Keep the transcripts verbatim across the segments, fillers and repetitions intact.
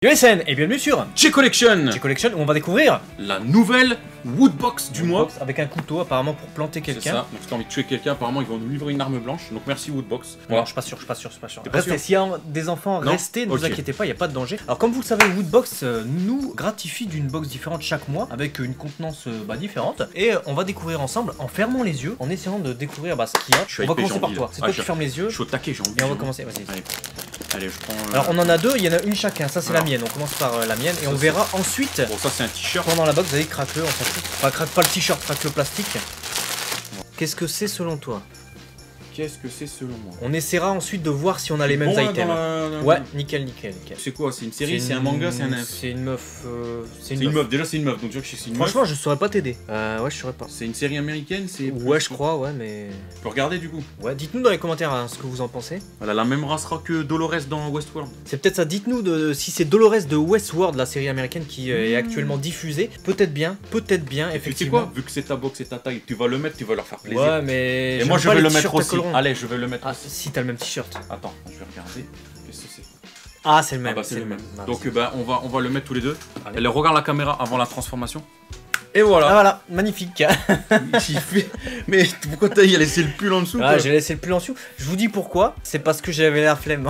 Yo S N et bienvenue sur J-Collection J-Collection où on va découvrir la nouvelle Woodbox du mois. Woodbox avec un couteau apparemment pour planter quelqu'un. C'est ça, donc si t'as envie de tuer quelqu'un, apparemment ils vont nous livrer une arme blanche, donc merci Woodbox. Voilà. Non, je suis pas sûr, je suis pas sûr, je suis pas sûr. pas Restez, sûr s'il y a des enfants, non restez, ne okay. vous inquiétez pas, il n'y a pas de danger. Alors comme vous le savez, Woodbox euh, nous gratifie d'une box différente chaque mois avec une contenance euh, bah, différente. Et euh, on va découvrir ensemble en fermant les yeux, en essayant de découvrir bah, ce qu'il y a. Je suis on va hypé, commencer par envie, toi, là. c'est Ah, toi je... qui fermes les yeux. Je suis au taquet, j'ai envie. Et on va commencer, vas-y. Allez. Allez, je prends... Euh... Alors on en a deux, il y en a une chacun, ça c'est la mienne, on commence par euh, la mienne et ça, on verra ensuite... Bon ça c'est un t-shirt. Pendant la box, vous allez craquer, on s'en fout. Enfin craque pas le t-shirt, craque le plastique. Qu'est-ce que c'est selon toi? Qu'est-ce que c'est selon moi? On essaiera ensuite de voir si on a les mêmes bon, items. La... Ouais, nickel, nickel, nickel. C'est quoi? C'est une série? C'est un manga? C'est un... C'est une meuf... Euh... C'est une, une meuf. meuf, déjà c'est une meuf, donc je sais que c'est une Franchement, meuf. je saurais pas t'aider. Euh, ouais, je saurais pas. C'est une série américaine? C'est Ouais, je crois, ouais, mais... Tu peux regarder du coup? Ouais, dites-nous dans les commentaires hein, ce que vous en pensez. Elle a la même race que Dolores dans Westworld. C'est peut-être ça, dites-nous de, si c'est Dolores de Westworld, la série américaine qui euh, est actuellement diffusée. Peut-être bien, peut-être bien, effectivement. Tu sais quoi? Vu que c'est ta box et ta taille, tu vas le mettre, tu vas leur faire plaisir. Ouais, mais... Et moi je vais le mettre aussi. Allez, je vais le mettre ah, aussi. Si t'as le même t-shirt. Attends, je vais regarder. Qu'est-ce que c'est? Ah, c'est le même. Ah bah c'est le même. Ah, donc bah on va on va le mettre tous les deux. Allez. Elle regarde la caméra avant la transformation. Et voilà. Ah voilà, magnifique. fait... Mais pourquoi t'as laissé le pull en dessous? Ah, j'ai laissé le pull en dessous. Je vous dis pourquoi. C'est parce que j'avais la flemme.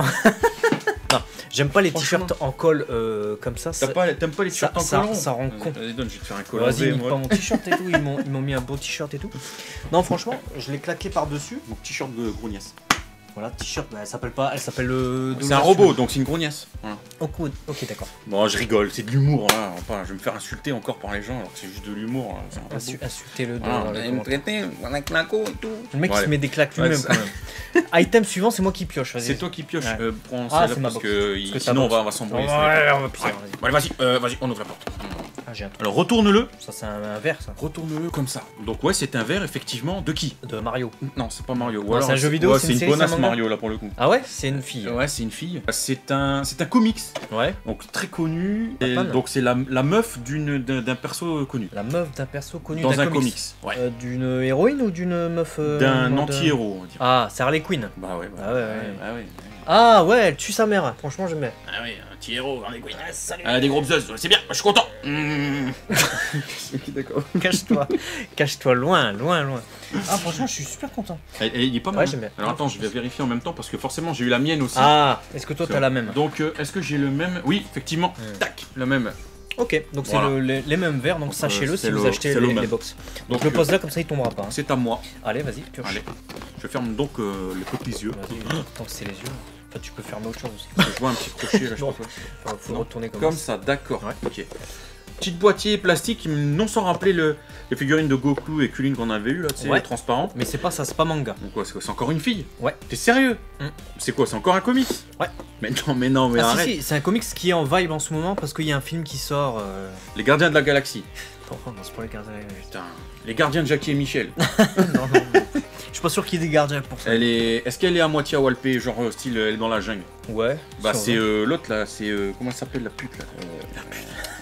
Non, j'aime pas les t-shirts en col euh, comme ça. T'aimes pas, pas les t-shirts en ça, col? Ça, ça rend con. Vas-y, donne, je vais te faire un col. Vas-y, nique pas mon t-shirt et tout. Ils m'ont mis un beau t-shirt et tout. Non, franchement, je l'ai claqué par-dessus. Mon t-shirt de grognasse. Voilà, t-shirt, bah, elle s'appelle pas, elle s'appelle le... C'est un robot, donc c'est une grognasse. Voilà. Ok, ok, d'accord. Bon, je rigole, c'est de l'humour, hein. Enfin, je vais me faire insulter encore par les gens, alors que c'est juste de l'humour. Insu Insultez-le dans ah, les commentaires. Un claco et tout. Le mec bon, il se met des claques lui-même quand même. Item suivant, c'est moi qui pioche. C'est toi qui pioche. Ouais. Euh, prends ah, c'est ma parce box. que, parce que sinon on va, on va s'embrouiller. Ouais, ouais, on va pisser. Allez, vas-y, euh, vas-y, on ouvre la porte. Ah, j'ai un Alors retourne-le. Ça c'est un, un verre ça. Retourne-le comme ça. Donc ouais, c'est un verre effectivement de qui? De Mario. Non, c'est pas Mario. Ah, c'est un jeu vidéo. Ouais, c'est une, une bonasse Mario là pour le coup. Ah ouais, c'est une fille. Ouais, c'est une fille. C'est un, c'est un comics. Ouais. Donc très connu. Et donc c'est la, la meuf d'une d'un perso connu. La meuf d'un perso connu dans un comics. comics. Ouais. Euh, d'une héroïne ou d'une meuf euh, d'un anti-héros, on va dire. Ah, c'est Harley Quinn. Bah ouais. Bah, ah ouais. ouais. ouais, bah ouais. Ah ouais, elle tue sa mère. Franchement, j'aime bien. Ah oui, un petit héros, Harley Quinn. Ah, salut. Ah, des gros buzz, c'est bien. Je suis content. Mmh. D'accord. Cache-toi, cache-toi loin, loin, loin. Ah franchement, je suis super content. Et, et il est pas mal. Ouais, j'aime bien. Alors attends, je vais vérifier en même temps parce que forcément j'ai eu la mienne aussi. Ah, est-ce que toi t'as la même? Donc euh, est-ce que j'ai le même? Oui, effectivement. Mmh. Tac, le même. Ok, donc voilà. C'est le, les, les mêmes verres, donc, donc sachez-le euh, si vous le, achetez les, les box. Donc, donc le pose là, comme ça il tombera pas. Hein. C'est à moi. Allez, vas-y, pioche. Allez. Je ferme donc euh, les petits yeux. Tant que c'est les yeux. Enfin, tu peux fermer autre chose aussi. Je vois un petit crochet là, je bon, sais pas. Faut, faut non. retourner comme, comme ça. ça. D'accord. Ouais. Ok. Petit boîtier plastique, non sans rappeler le, les figurines de Goku et Kulin qu'on avait eu là, c'est ouais. transparent. Mais c'est pas ça, c'est pas manga. Donc quoi, c'est encore une fille? Ouais. T'es sérieux? mm. C'est quoi, c'est encore un comics? Ouais. Mais non, mais non, mais ah, arrête. Si, si, c'est un comics qui est en vibe en ce moment parce qu'il y a un film qui sort. Euh... Les Gardiens de la Galaxie. Oh, non, c'est pas les Gardiens de la Galaxie. Putain. Les Gardiens de Jackie et Michel. non, non, non. Je suis pas sûr qu'il y ait des gardiens pour ça. Elle est... Est-ce qu'elle est à moitié à Walpé, genre style elle est dans la jungle? Ouais. Bah c'est euh, l'autre là, c'est... Euh, comment elle s'appelle la pute là? Euh... La pute.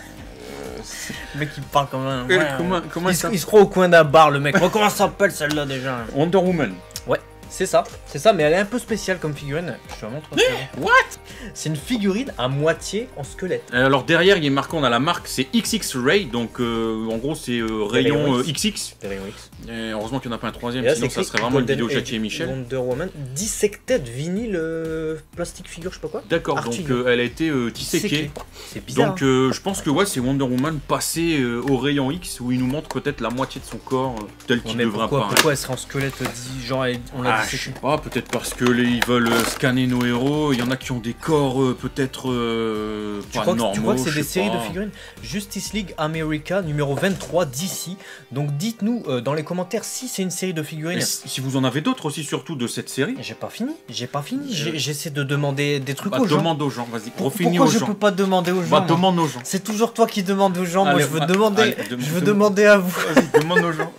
Le mec il parle comme un... Ouais, comment, comment il, il se croit au coin d'un bar le mec. Oh, comment ça s'appelle celle-là déjà? Wonder Woman. Ouais, c'est ça. C'est ça, mais elle est un peu spéciale comme figurine. Je te la montre. What? C'est une figurine à moitié en squelette. Alors derrière il est marqué, on a la marque, c'est X X Ray, donc euh, en gros c'est euh, rayon euh, X X. Rayon X. Et heureusement qu'il n'y en a pas un troisième, sinon ça serait vraiment une vidéo Jackie et Michel. Wonder Woman, dissected vinyle euh, plastique figure, je sais pas quoi. D'accord, donc euh, elle a été euh, disséquée. C'est bizarre. Donc euh, je pense que ouais, c'est Wonder Woman passée euh, au rayon X où il nous montre peut-être la moitié de son corps euh, tel qu'il ouais, devrait pourquoi, pas. Pourquoi elle serait en squelette dit, genre on l'a ah, disséquée? Je sais pas, peut-être parce que les, ils veulent euh, scanner nos héros. Il y en a qui ont des corps euh, peut-être euh, pas crois normaux. Que, tu crois que c'est des séries pas. de figurines? Justice League America numéro vingt-trois d'ici. Donc dites-nous euh, dans les commentaires si c'est une série de figurines. Si, si vous en avez d'autres aussi, surtout de cette série. J'ai pas fini, j'ai pas fini. Euh... J'essaie de demander des trucs bah, aux gens. Demande aux gens, vas-y. Pour, pourquoi je gens. peux pas demander aux gens? Bah, demande aux gens. C'est toujours toi qui demandes aux gens. Allez, moi, je veux bah, demander. Allez, je dem veux demander à vous. Vas-y, demande aux gens.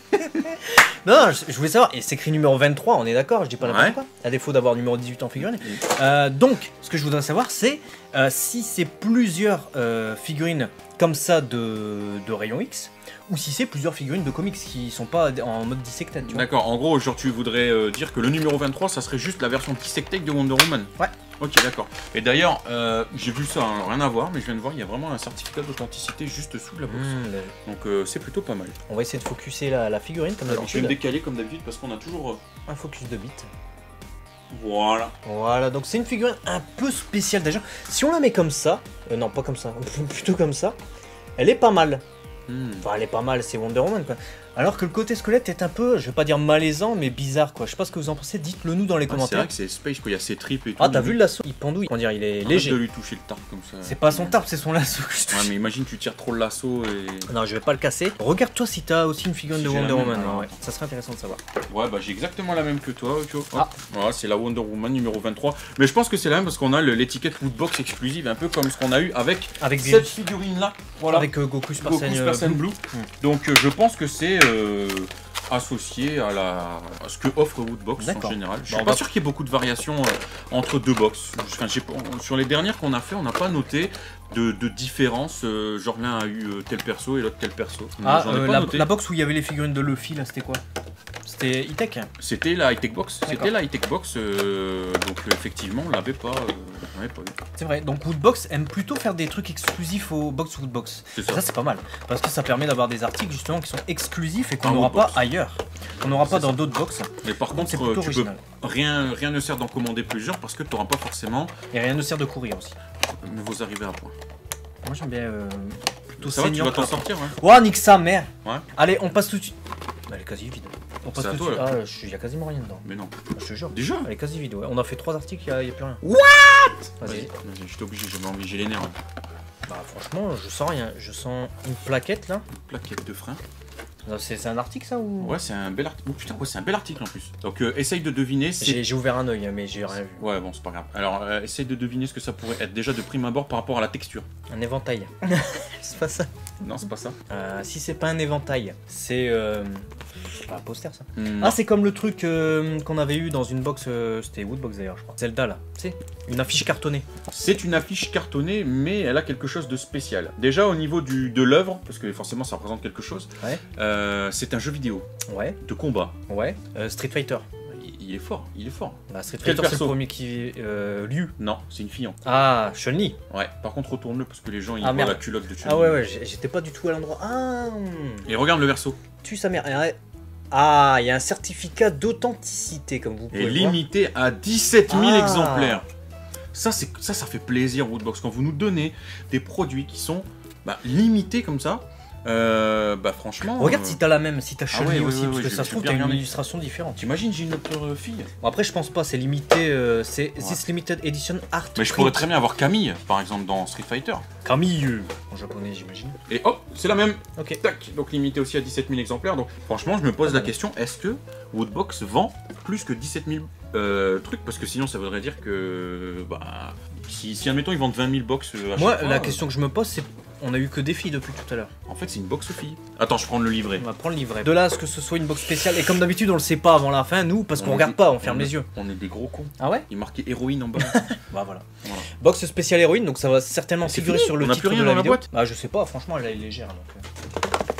Non, je, je voulais savoir, et c'est écrit numéro vingt-trois, on est d'accord, je dis pas n'importe ouais. quoi, à défaut d'avoir numéro dix-huit en figurine. Euh, donc, ce que je voudrais savoir, c'est euh, si c'est plusieurs euh, figurines comme ça de, de rayon X, ou si c'est plusieurs figurines de comics qui sont pas en mode dissected. D'accord, en gros, genre tu voudrais euh, dire que le numéro vingt-trois, ça serait juste la version dissected de Wonder Woman. Ouais. Ok, d'accord. Et d'ailleurs, euh, j'ai vu ça, hein, rien à voir, mais je viens de voir, il y a vraiment un certificat d'authenticité juste sous la box. Mmh, le- Donc euh, c'est plutôt pas mal. On va essayer de focuser la, la figurine comme Alors, je vais me d'habitude. décaler comme d'habitude parce qu'on a toujours... euh, Un focus de bits. Voilà. Voilà, donc c'est une figurine un peu spéciale déjà. Si on la met comme ça, euh, non pas comme ça, plutôt comme ça, elle est pas mal. Hmm. Enfin, elle est pas mal, c'est Wonder Woman quoi. Alors que le côté squelette est un peu, je vais pas dire malaisant, mais bizarre quoi. Je sais pas ce que vous en pensez, dites-le nous dans les Ah, c'est commentaires. vrai que c'est Space, quoi. Il y a ses tripes et tout. Ah, t'as mais- vu le lasso? Il pendouille, on dirait, il est Arrête léger. de lui toucher le tarp comme ça. C'est pas son tarp, c'est son lasso que je touche. Ouais, mais imagine, tu tires trop le lasso et. Non, je vais pas le casser. Regarde-toi si t'as aussi une figurine Si de j'ai Wonder la même, Woman. alors. Ouais, ça serait intéressant de savoir. Ouais, bah j'ai exactement la même que toi, tu vois. Ah. Hop. Voilà, c'est la Wonder Woman numéro vingt-trois. Mais je pense que c'est la même parce qu'on a le- l'étiquette Woodbox exclusive, un peu comme ce qu'on a eu avec Avec cette Virus. figurine là. Voilà. Avec euh, Goku Super Goku Saiyan Super euh, Saiyan Blue. Blue. Donc euh, je pense que c'est euh, associé à, la, à ce que offre Woodbox en D'accord. général. Je Bon, suis on pas va- sûr qu'il y ait beaucoup de variations euh, entre deux box. Enfin, j'ai pas- sur les dernières qu'on a fait, on n'a pas noté de, de différence. euh, genre l'un a eu euh, tel perso et l'autre tel perso. Ah, J'en ai euh, pas la, noté. la box où il y avait les figurines de Luffy là, c'était quoi? C'était E-Tech. C'était la high-tech box. D'accord. C'était la high-tech box. euh, donc euh, effectivement, on l'avait pas, euh, on l'avait pas eu. C'est vrai, donc Woodbox aime plutôt faire des trucs exclusifs aux box Woodbox. C'est Et ça. ça c'est pas mal, parce que ça permet d'avoir des articles justement qui sont exclusifs et qu'on Un n'aura pas Woodbox. ailleurs. Qu'on n'aura pas C'est dans ça. d'autres box. Mais par Donc contre, c'est euh, plutôt tu peux original. rien, rien ne sert d'en commander plusieurs parce que tu n'auras pas forcément Et rien ne sert de courir aussi. vos arrivées à point. Moi j'aime bien euh, plutôt Ça va, tu senior vas t'en que- sortir, hein. Oh, nique sa mère. Ouais. Allez, on passe tout de suite. Elle est quasi vide. On passe C'est à tout de toi, suite. là. Ah, je- il y a quasiment rien dedans. Mais non. Je te jure. Déjà Elle est quasi vide, ouais. On a fait trois articles, il n'y a, il y a plus rien. What Vas-y. Vas-y, j'étais obligé, j'avais envie, j'ai les nerfs. Bah franchement, je sens rien. Je sens une plaquette là. Plaquette de frein. Non, C'est c'est un article ça ou Ouais, c'est un bel article. Oh putain, ouais, c'est un bel article en plus. Donc euh, essaye de deviner. c'est- J'ai j'ai ouvert un œil, mais j'ai rien vu. Ouais, bon, c'est pas grave. Alors, euh, essaye de deviner ce que ça pourrait être déjà de prime abord par rapport à la texture. Un éventail. c'est pas ça. Non, c'est pas ça. Euh, si c'est pas un éventail, c'est euh... c'est pas un poster ça. Hmm, Ah, c'est comme le truc euh, qu'on avait eu dans une box, euh, c'était Woodbox d'ailleurs, je crois. Zelda là, tu sais, une affiche cartonnée. C'est une affiche cartonnée, mais elle a quelque chose de spécial. Déjà au niveau du, de l'œuvre, parce que forcément ça représente quelque chose, Ouais. euh, c'est un jeu vidéo Ouais, de combat. ouais. Euh, Street Fighter. Il, il est fort, il est fort. Bah, Street Quel Fighter c'est le perso premier qui. Euh, Liu. Non, c'est une fille. Ah, Chun-Li. Ouais, par contre retourne-le parce que les gens ils Ah, voient merde. la culotte de Chun. Ah ouais, ouais, j'ai- j'étais pas du tout à l'endroit. Ah, hmm. Et regarde le verso. Tu sa mère. Ouais. Ah, il y a un certificat d'authenticité comme vous pouvez Et le voir. limité à dix-sept mille Ah. exemplaires. Ça, c'est ça, ça fait plaisir Woodbox quand vous nous donnez des produits qui sont bah, limités comme ça. Euh, bah franchement. Regarde euh, si t'as la même, si t'as Ah Chun-Li ouais, ouais, aussi, ouais, parce ouais, que je- ça je se trouve vais t'as une regarder. illustration différente. T'imagines, j'ai une autre euh, fille. Bon après je pense pas, c'est limité, euh, c'est Ouais. This Limited Edition Art. Mais je pourrais très bien avoir Camille, par exemple, dans Street Fighter. Camille en japonais j'imagine. Et hop, c'est la même. Ok. Tac, donc limité aussi à dix-sept mille exemplaires. Donc franchement, je me pose Ah, la bah, question, est-ce que Woodbox vend plus que dix-sept mille euh, trucs? Parce que sinon, ça voudrait dire que, bah, si, si admettons, ils vendent vingt mille box euh, à Moi chaque fois, la euh, question que je me pose c'est, on a eu que des filles depuis tout à l'heure. en fait, c'est une box fille. Attends, je prends le livret. On va prendre le livret. De là à ce que ce soit une box spéciale, et comme d'habitude on le sait pas avant la fin nous, parce qu'on On regarde est- pas, on ferme est- les yeux. On est des gros cons. Ah ouais? Il marquait héroïne en bas. Bah voilà. Voilà. Box spéciale héroïne, donc ça va certainement C'est figurer fini, sur le on a titre plus rien de la dans la vidéo. boîte. Bah je sais pas, franchement elle est légère donc. euh.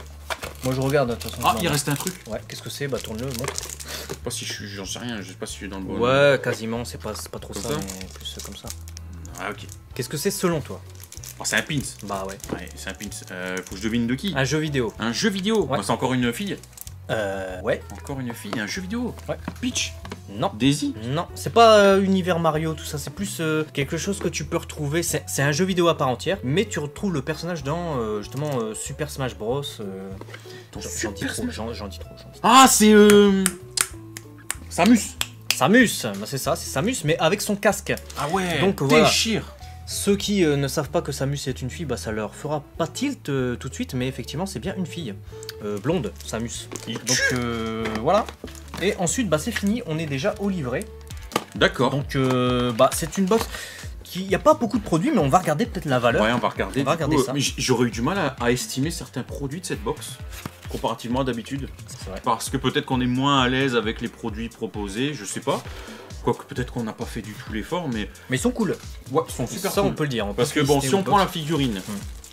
Moi je regarde de toute façon. Ah, je il m'en- reste un truc. Ouais, qu'est-ce que c'est? Bah tourne-le, montre. Je sais pas si je suis, j'en sais rien, je sais pas si je suis dans le bon. Ouais, quasiment, c'est pas, c'est pas trop Comme ça, ça mais plus euh, comme ça. Ah, ok. Qu'est-ce que c'est selon toi? Oh, c'est un pins. Bah ouais. Ouais, c'est un pins. Euh, faut que je devine de qui. Un jeu vidéo. Un jeu vidéo. Ouais. Bah, c'est encore une fille. Euh. Ouais. Encore une fille, un jeu vidéo. Ouais. Peach. Non. Daisy. Non, c'est pas euh, univers Mario, tout ça, c'est plus euh, quelque chose que tu peux retrouver. C'est c'est un jeu vidéo à part entière, mais tu retrouves le personnage dans euh, justement euh, Super Smash Bros. euh, Dans J'en j'en Super dis trop, Smash- j'en j'en dis trop. j'en dis- Ah, c'est euh... Samus. Samus, bah, c'est ça, c'est Samus, mais avec son casque. Ah ouais. Donc, voilà. Déchire. Ceux qui euh, ne savent pas que Samus est une fille, bah ça leur fera pas tilt euh, tout de suite, mais effectivement c'est bien une fille. Euh, blonde, Samus. Donc euh, voilà. Et ensuite bah c'est fini, on est déjà au livret. D'accord. Donc euh, bah c'est une box qui... Il n'y a pas beaucoup de produits, mais on va regarder peut-être la valeur. Ouais, on va regarder. On va du regarder coup, ça. euh, mais j- j'aurais eu du mal à, à estimer certains produits de cette box comparativement à d'habitude. C'est vrai. Parce que peut-être qu'on est moins à l'aise avec les produits proposés, je sais pas. Quoique peut-être qu'on n'a pas fait du tout l'effort, mais Mais ils sont cool. ouais, ils sont super ça cool. on peut le dire. on peut Parce que bon, féliciter si on Woodbox. prend la figurine,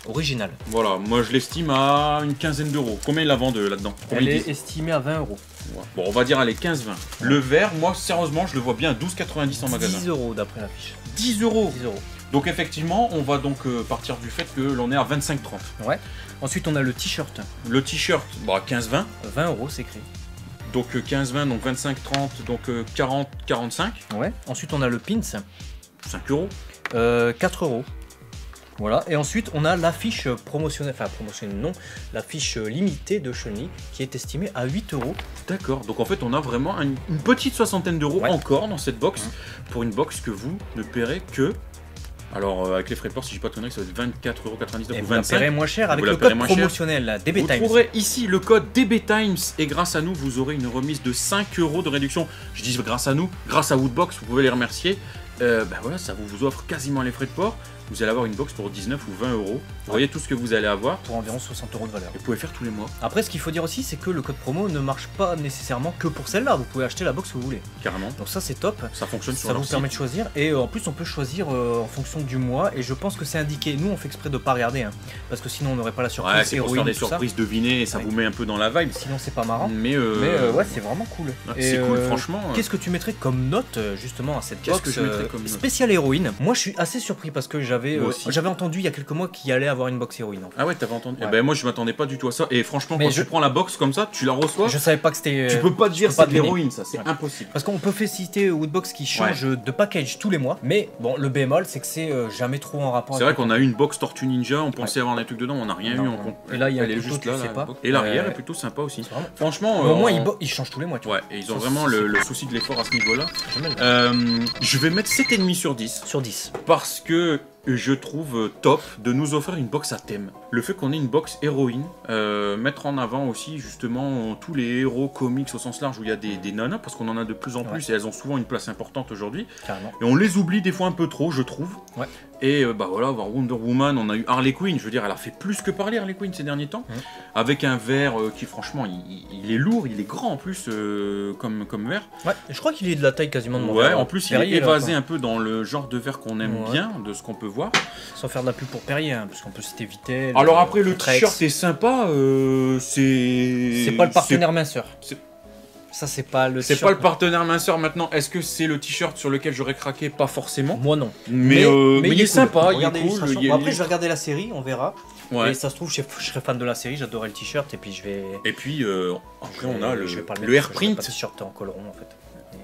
originale. Voilà, moi je l'estime à une quinzaine d'euros. Combien ils la vendent là-dedans? Elle est estimée à vingt euros. Ouais. Bon, on va dire, allez, quinze vingt. Le vert, moi, sérieusement, je le vois bien à douze quatre-vingt-dix en magasin. dix euros d'après la fiche. dix euros. dix euros. Donc, effectivement, on va donc euh, partir du fait que l'on est à vingt-cinq trente. Ouais. Ensuite, on a le t-shirt. Le t-shirt, bah, quinze vingt. vingt euros, c'est écrit. Donc, euh, quinze vingt, donc vingt-cinq trente, donc euh, quarante quarante-cinq. Ouais. Ensuite, on a le pins. cinq euros. Euh, quatre euros. Voilà, et ensuite on a l'affiche promotionnelle, enfin promotionnelle non, l'affiche limitée de Chun-Li qui est estimée à huit euros. D'accord, donc en fait on a vraiment une, une petite soixantaine d'euros ouais. encore dans cette box, mmh. pour une box que vous ne paierez que... Alors euh, avec les frais de port, si je dis pas de conneries, ça va être vingt-quatre euros quatre-vingt-dix-neuf ou vingt-cinq. vingt-cinq. Vous la paierez moins cher avec le code promotionnel D B Times. Vous trouverez ici le code D B Times et grâce à nous, vous aurez une remise de cinq euros de réduction. Je dis grâce à nous, grâce à Woodbox, vous pouvez les remercier. Euh, ben voilà, ça vous, vous offre quasiment les frais de port. Vous allez avoir une box pour dix-neuf ou vingt euros. Vous ouais. voyez tout ce que vous allez avoir. Pour environ soixante euros de valeur. Et vous pouvez faire tous les mois. Après, ce qu'il faut dire aussi, c'est que le code promo ne marche pas nécessairement que pour celle-là. Vous pouvez acheter la box que vous voulez. Carrément. Donc ça, c'est top. Ça fonctionne sur Ça leur vous site. permet de choisir. Et euh, en plus, on peut choisir euh, en fonction du mois. Et je pense que c'est indiqué. Nous, on fait exprès de pas regarder. Hein, parce que sinon, on n'aurait pas la surprise. Ouais, c'est pour faire des surprises devinées et ça ouais. vous met un peu dans la vibe. Sinon, c'est pas marrant. Mais, euh... Mais euh, ouais, c'est vraiment cool. Ouais, c'est cool, euh, franchement. Qu'est-ce que tu mettrais comme note, justement, à cette box que je mettrais comme spéciale héroïne? Moi, je suis assez surpris parce que j'avais euh, j'avais entendu il y a quelques mois qu'il allait avoir une box héroïne. En fait. Ah ouais, t'avais entendu ouais. Eh ben moi, je m'attendais pas du tout à ça. Et franchement, mais quand je... tu prends la box comme ça, tu la reçois. Je savais pas que c'était. Tu peux pas te dire c'est de l'héroïne, ça, c'est ouais. impossible. Parce qu'on peut féliciter Woodbox qui change ouais. de package tous les mois. Mais bon, le bémol, c'est que c'est euh, jamais trop en rapport. C'est vrai qu'on a eu une box Tortue Ninja, on pensait ouais. avoir des trucs dedans, on n'a rien non, eu non. en compte. Et là, il y a Elle est juste là. pas. Et l'arrière est plutôt sympa aussi. Vraiment... Franchement. Au moins, ils changent tous les mois. Ouais, et ils ont vraiment le souci de l'effort à ce niveau-là. Je vais mettre sept virgule cinq sur dix. Sur dix. Parce que je trouve top de nous offrir une box à thème. Le fait qu'on ait une box héroïne, euh, mettre en avant aussi justement tous les héros comics au sens large où il y a des, des nanas, parce qu'on en a de plus en plus ouais. et elles ont souvent une place importante aujourd'hui. Et on les oublie des fois un peu trop, je trouve. Ouais. Et euh, bah voilà, voir Wonder Woman, on a eu Harley Quinn, je veux dire, elle a fait plus que parler Harley Quinn ces derniers temps, mmh. avec un verre euh, qui franchement, il, il est lourd, il est grand en plus euh, comme, comme verre. Ouais, je crois qu'il est de la taille quasiment de mon Ouais, verre. en plus Perrier, il est évasé là, un peu dans le genre de verre qu'on aime ouais. bien, de ce qu'on peut voir. Sans faire de la pub pour Perrier, hein, parce qu'on peut citer Vittel. Alors après, le t-shirt est sympa, euh, c'est... C'est pas le partenaire minceur. Ça, c'est pas le C'est pas le partenaire minceur maintenant. Est-ce que c'est le t-shirt sur lequel j'aurais craqué? Pas forcément. Moi non. Mais, mais, euh, mais, mais il est, est sympa, cool. il est cool. Il est... Bon, après, je vais regarder la série, on verra. Ouais. Et ça se trouve, je serais fan de la série, j'adorais le t-shirt, et puis je vais. Et puis, euh, après, on a le, je vais pas le, le airprint. Le t-shirt en col rond en fait.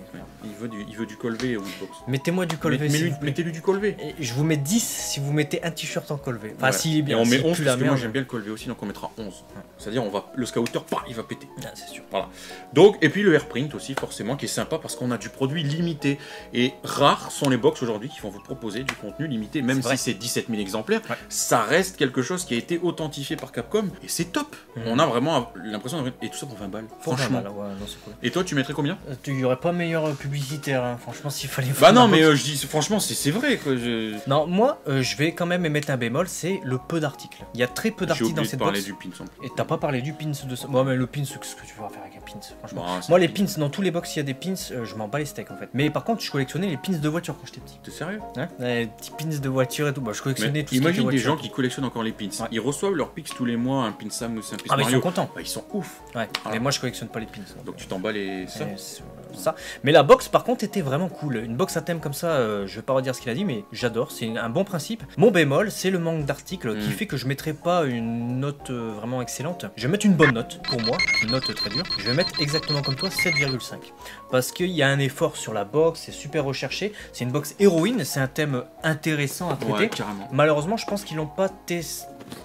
Il veut du, il veut du colvé au Woodbox. Mettez-moi du colvé. Mais, si mais mettez-lui du colvé. Et je vous mets dix si vous mettez un t-shirt en colvé. Enfin, ouais. s'il est bien. Et on met si onze parce la que merde. moi j'aime bien le colvé aussi, donc on mettra onze. Ouais. C'est-à-dire, on va, le scouter, bah, il va péter. Ah, c'est sûr. Voilà. Donc, et puis le airprint aussi, forcément, qui est sympa parce qu'on a du produit limité. Et rares sont les box aujourd'hui qui vont vous proposer du contenu limité, même si c'est dix-sept mille exemplaires. Ouais. Ça reste quelque chose qui a été authentifié par Capcom et c'est top. Mmh. On a vraiment l'impression d'avoir. Et tout ça pour vingt balles. Pour franchement. vingt balles, ouais, non, cool. Et toi, tu mettrais combien? Il n'y aurait pas meilleur publicitaire, hein. Franchement, s'il fallait. Bah non, mais euh, je dis, franchement, c'est vrai. Quoi, je... Non, moi, euh, je vais quand même émettre un bémol, c'est le peu d'articles. Il y a très peu d'articles dans cette box. Du pins, en et t'as pas parlé du pins de ça. Moi, mais le pins, qu'est-ce que tu vas faire avec un pins? Franchement. Bah, moi, les pins, dans tous les box, il y a des pins, euh, je m'en bats les steaks en fait. Mais par contre, je collectionnais les pins de voiture quand j'étais petit. T'es sérieux? Hein, les petits pins de voiture et tout. Bah, je collectionnais mais tout imagine ce des gens qui collectionnent encore les pins. Ouais. Ils reçoivent leurs pins tous les mois, un pin Sam ou un pin ah, Mario. Mais ils sont contents. Bah, ils sont ouf. Ouais. Ah. Mais moi, je collectionne pas les pins. Donc tu t'en bats les ça. ça. Mais la box, par contre, était vraiment cool. Une box à thème comme ça, euh, je vais pas redire ce qu'il a dit, mais j'adore. C'est un bon principe. Mon bémol, c'est le manque d'articles mm. qui fait que je mettrai pas une note euh, vraiment excellente. Je vais mettre une bonne note pour moi, une note très dure. Je vais mettre exactement comme toi sept virgule cinq. Parce qu'il y a un effort sur la box, c'est super recherché. C'est une box héroïne, c'est un thème intéressant à traiter. Ouais, carrément. Malheureusement, je pense qu'ils l'ont pas testé.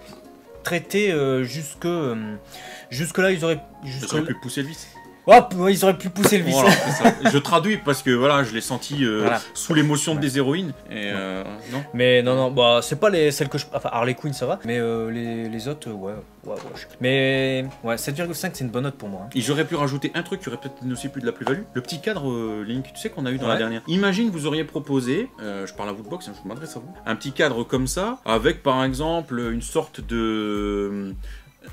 Traité euh, jusque euh, jusque là ils auraient jusque ils auraient pu pousser le vice. Hop, ouais, ils auraient pu pousser le vice. Voilà, je traduis parce que voilà, je l'ai senti euh, voilà. sous l'émotion ouais. des héroïnes. Et euh, non. Mais non, non, bah c'est pas les celles que je. Enfin, Harley Quinn ça va, mais euh, les, les autres, ouais, ouais, ouais. Mais ouais, sept virgule cinq c'est une bonne note pour moi. Hein. Et j'aurais pu rajouter un truc qui aurait peut-être aussi plus de la plus-value. Le petit cadre euh, Link, tu sais qu'on a eu dans ouais. la dernière. Imagine vous auriez proposé, euh, je parle à Woodbox, hein, je m'adresse à vous, un petit cadre comme ça, avec par exemple une sorte de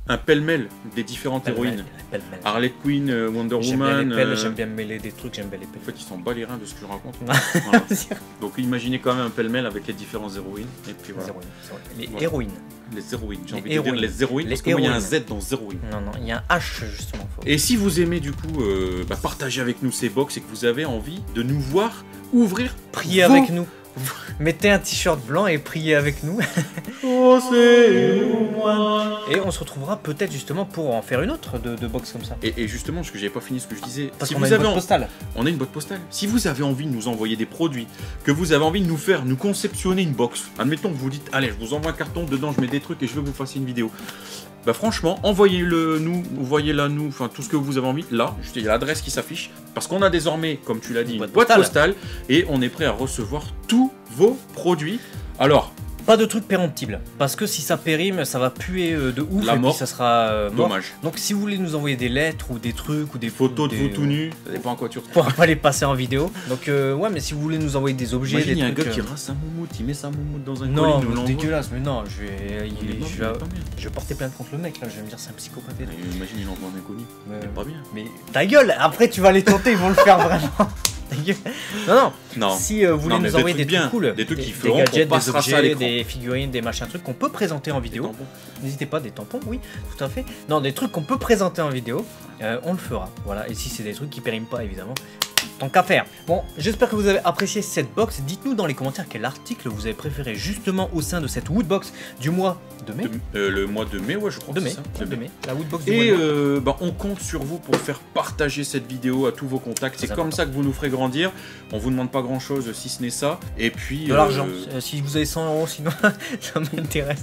un pêle-mêle des différentes Pêle-mêle, héroïnes. pêle-mêle. Harley Quinn, euh, Wonder J'aime bien Woman. les pelles, euh, j'aime bien mêler des trucs, j'aime bien les En pelles. fait, ils s'en bat les reins de ce que je raconte. Voilà. Donc imaginez quand même un pêle-mêle avec les différentes héroïnes. Et puis voilà. Les héroïnes, c'est vrai. Les Voilà. héroïnes. Les héroïnes. J'ai Les envie de dire héroïnes. les héroïnes Les parce que moi, il y a un héroïnes. Z dans héroïne. Non, non, il y a un H justement. Faut... Et si vous aimez du coup euh, bah, partager avec nous ces box et que vous avez envie de nous voir ouvrir, Priez vos- avec nous. Mettez un t-shirt blanc et priez avec nous. Oh, c'est moi. Et on se retrouvera peut-être justement pour en faire une autre de, de box comme ça. Et, et justement, parce que j'avais pas fini ce que je disais, Parce si qu'on vous a une avez boîte en- postale. on a une boîte postale. Si vous avez envie de nous envoyer des produits, que vous avez envie de nous faire, nous conceptionner une box, admettons que vous dites, allez, je vous envoie un carton, dedans je mets des trucs et je veux que vous fassiez une vidéo. Bah franchement, envoyez-le nous, envoyez-la nous, enfin tout ce que vous avez envie. Là, juste, il y a l'adresse qui s'affiche, parce qu'on a désormais, comme tu l'as dit, une Boîte boîte postale. postale et on est prêt à recevoir tous vos produits. Alors, Pas de trucs péremptibles. Parce que si ça périme, ça va puer euh, de ouf La et mort. puis ça sera euh, mort. dommage. Donc si vous voulez nous envoyer des lettres ou des trucs ou des Photos de des- vous tout nus, ça dépend à quoi tu On pourra pas les passer en vidéo. Donc euh, ouais, mais si vous voulez nous envoyer des objets, Imagine, il y a des un gars trucs. qui euh, rase sa moumoute, il met sa moumoute dans un Non, colis, il nous mais l'envoie. dégueulasse, mais non, je vais, Il est il- pas- je il vais, est pas bien. je vais porter plainte contre le mec là, je vais me dire c'est un psychopathe. et tout. Imagine, il envoie un inconnu. Mais, Il est pas bien. mais ta gueule, après tu vas les tenter, ils vont le faire vraiment. Ta gueule. Non, non, Non. si euh, vous voulez Non, mais nous des envoyer des trucs trucs bien, cool, des trucs qui des feront gadgets, qu'on des passera ça à objets, l'écran. des figurines, des machins, trucs qu'on peut présenter en vidéo. Tampons. N'hésitez pas, des tampons, oui, tout à fait. Non, des trucs qu'on peut présenter en vidéo, euh, on le fera. Voilà, et si c'est des trucs qui périment pas, évidemment, tant qu'à faire. Bon, j'espère que vous avez apprécié cette box. Dites-nous dans les commentaires quel article vous avez préféré justement au sein de cette Woodbox du mois de mai. De- euh, le mois de mai, ouais, je crois De que mai, c'est ça. de mai. La Woodbox du mois Et de mai. euh, bah, on compte sur vous pour faire partager cette vidéo à tous vos contacts. C'est Très comme important. ça que vous nous ferez grandir. On vous demande pas grand chose si ce n'est ça. Et puis. De euh, l'argent. Euh, Si vous avez cent euros, sinon ça m'intéresse.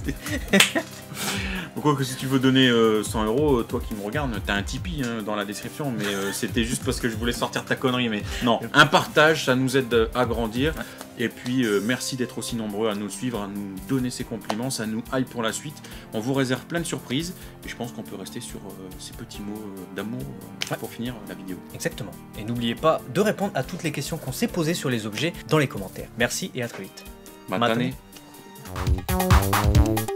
Pourquoi que si tu veux donner euh, cent euros, toi qui me regardes, t'as un Tipeee hein, dans la description. Mais euh, c'était juste parce que je voulais sortir ta connerie. Mais non, un partage, ça nous aide à grandir. Et puis euh, merci d'être aussi nombreux à nous suivre, à nous donner ces compliments. Ça nous hype pour la suite. On vous réserve plein de surprises. Et je pense qu'on peut rester sur euh, ces petits mots euh, d'amour euh, Ouais. pour finir la vidéo. Exactement. Et n'oubliez pas de répondre à toutes les questions qu'on s'est posées sur les objets dans les commentaires. Merci et à très vite. Matane. Matane.